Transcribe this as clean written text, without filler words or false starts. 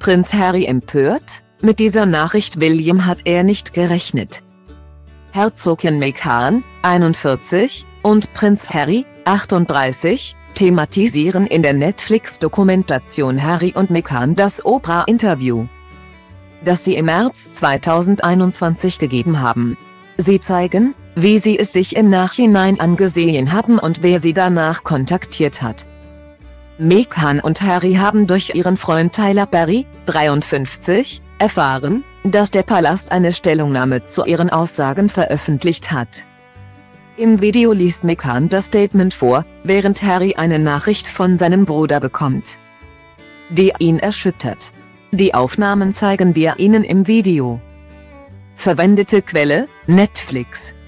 Prinz Harry empört: Mit dieser Nachricht William hat er nicht gerechnet. Herzogin Meghan, 41, und Prinz Harry, 38, thematisieren in der Netflix-Dokumentation Harry und Meghan das Oprah-Interview, das sie im März 2021 gegeben haben. Sie zeigen, wie sie es sich im Nachhinein angesehen haben und wer sie danach kontaktiert hat. Meghan und Harry haben durch ihren Freund Tyler Perry, 53, erfahren, dass der Palast eine Stellungnahme zu ihren Aussagen veröffentlicht hat. Im Video liest Meghan das Statement vor, während Harry eine Nachricht von seinem Bruder bekommt, die ihn erschüttert. Die Aufnahmen zeigen wir Ihnen im Video. Verwendete Quelle: Netflix.